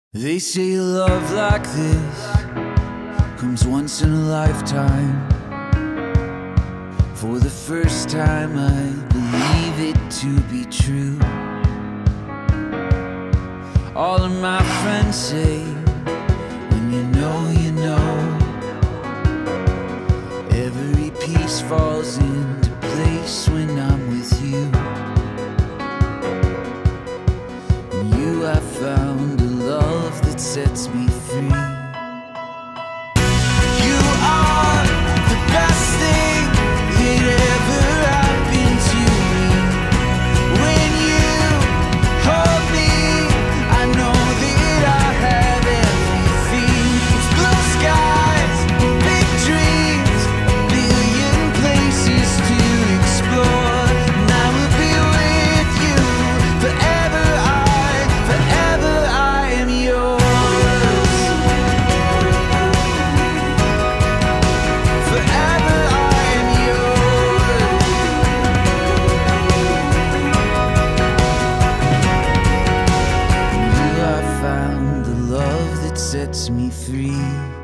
They say a love like this comes once in a lifetime. For the first time I believe it to be true. All of my friends say, when you know, you know. Every piece falls into place when I'm with you. In you I found a love that sets me free. You are the best thing that ever happened to me. When you hold me, I know that I have everything. It's blue skies, big dreams, a billion places to explore. And I will be with you forever. I am yours. Forever I am yours. In you I found the love that sets me free.